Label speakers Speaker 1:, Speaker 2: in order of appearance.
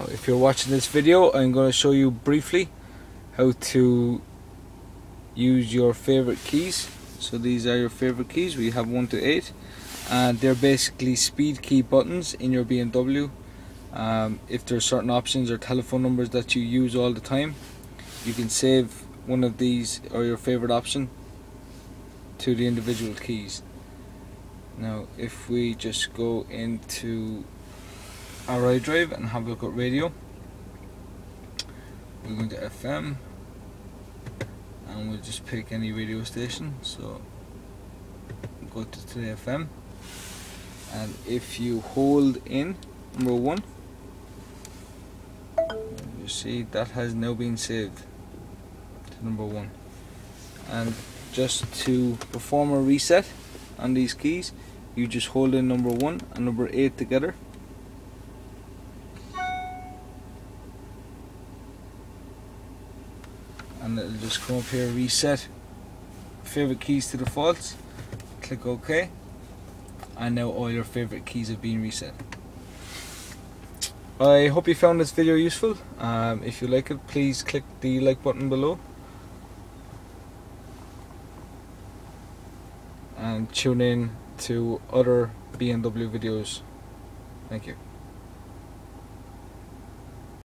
Speaker 1: if you're watching this video, I'm going to show you briefly how to use your favorite keys. So these are your favorite keys. We have 1 to 8, and they're basically speed key buttons in your BMW. If there's certain options or telephone numbers that you use all the time, you can save one of these or your favorite option to the individual keys. Now if we just go into our iDrive and have a look at radio, we're going to FM and we'll just pick any radio station. So go to Today FM, and if you hold in number 1, you see that has now been saved to number 1. And just to perform a reset on these keys, you just hold in number 1 and number 8 together, and it'll just come up here, reset favorite keys to defaults. Click OK, and now all your favorite keys have been reset. I hope you found this video useful. If you like it, please click the like button below and tune in to other BMW videos. Thank you.